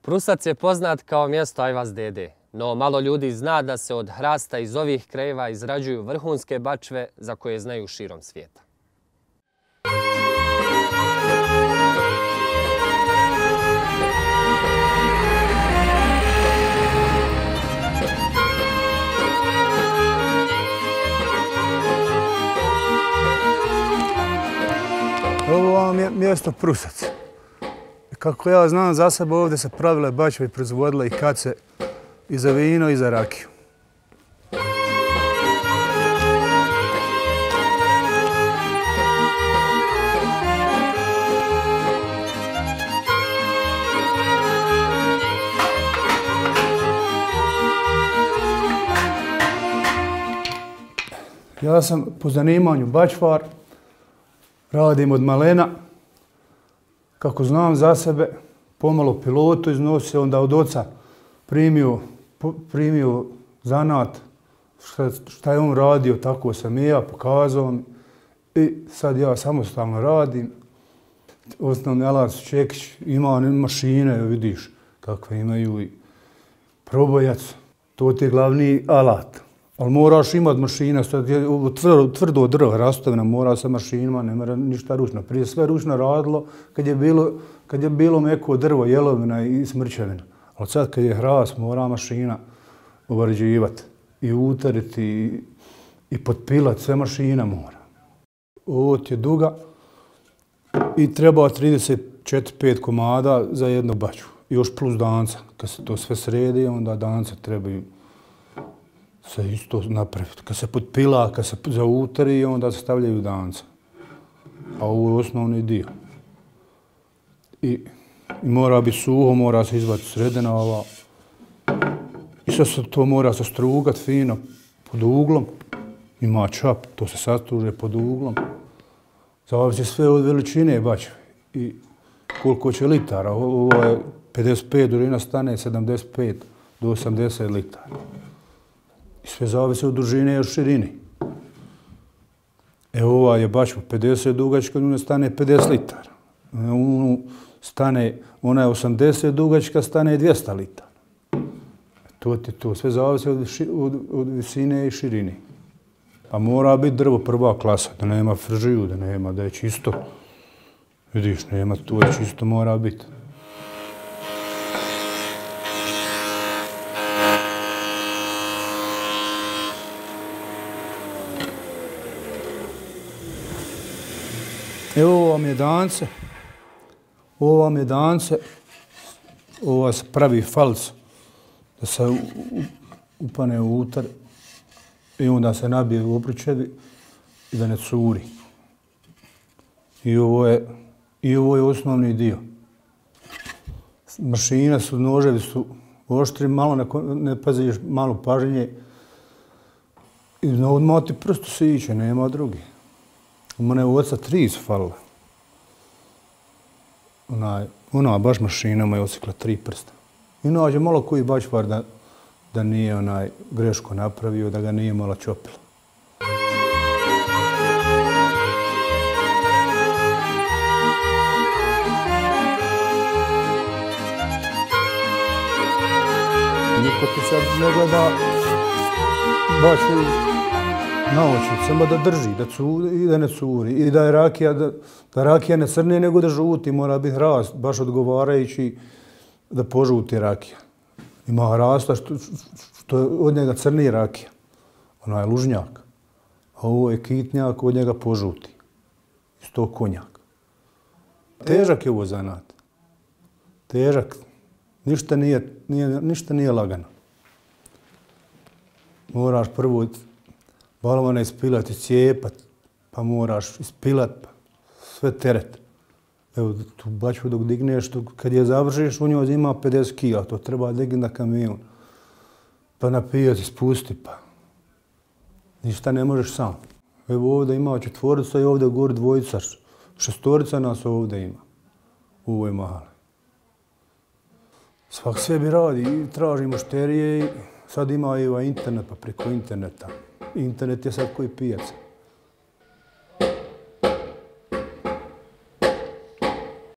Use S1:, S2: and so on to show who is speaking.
S1: Prusac je poznat kao mjesto ajvaz dede, no malo ljudi zna da se od hrasta iz ovih krajeva izrađuju vrhunske bačve za koje znaju širom svijeta.
S2: Ovo vam je mjesto Prusac. Kako ja znam za sebe, ovdje se pravile bačve i proizvodile i kace i za vino i za rakiju. Ja sam po zanimanju bačvar, radim od malena. Kako znam za sebe, pomalo pilotu iznosio, onda od oca primio zanat, šta je on radio, tako sam i ja, pokazao mi. I sad ja samostalno radim. Osnovni alat su čekić, ima mašine, vidiš kakve imaju i probojac. To ti je glavni alat. Ali moraš imati mašina, tvrdo drvo, rastovina, mora sa mašinama, ne mora ništa ručno. Prije sve ručno radilo kad je bilo meko drvo, jelovina i smrčevina. Ali sad kad je hrast, mora mašina obrađivati i utariti i potpilati, sve mašina mora. Ovo ti je duga i treba 34-5 komada za jednu baču. Još plus danca. Kad se to sve sredi, onda danca trebaju se isto napraviti. Kad se potpila, kad se zautari, onda se stavljaju danca. A ovo je osnovni dio. I mora biti suho, mora se izvati sredina ova. I sad se to mora se strugat fino pod uglom. Ima čap, to se sastruže pod uglom. Zavisi sve od veličine bačve i koliko će litara. Ovo je 55, dužina stane 75 do 80 litara. I sve zavisi od dužine i od širini. Ova je bačva 50 dugačka, ona stane 50 litara. Ona je 80 dugačka, stane 200 litara. To sve zavisi od visine i širini. A mora biti drvo prva klasa, da nema fržiju, da je čisto. Vidiš, nema, to je čisto, mora biti. Evo ovo vam je dance, ovo se pravi falc, da se upane u utar i onda se nabije u opručevi i da ne curi. I ovo je osnovni dio. Mašina su, noževi su oštri, malo ne paziš, malo pažnje i odmah ti prstu se iće, nema drugi. U mene u oca 3 su falile. Ona baš mašinama je osikla 3 prsta. I nađe malo koji bačvar da nije greško napravio, da ga nije malo čopilo. Niko ti sad ne gleda bačvu na oči, samo da drži, i da ne curi, i da rakija ne crne nego da žuti, mora biti hrast, baš odgovarajući da požuti rakija. Ima hrasta što je od njega crni rakija, ona je lužnjak, a ovo je kitnjak, od njega požuti, isto konjak. Težak je ovo zanat, težak, ništa nije lagano. Moraš prvo balvane ispilati, cijepat, pa moraš ispilat, sve teret. Evo, tu bačvu dok digneš, kad je završiš, u njoj ima 50 kila, to treba digni na kamion. Pa napijati, spusti, pa. Ništa ne možeš sam. Evo ovdje ima 4 i ovdje gori 2, 6 nas ovdje ima. U ovoj mahali. Svak sebi radi i traži mušterije i sad ima i internet, pa preko interneta. Internet je sad koji pijac.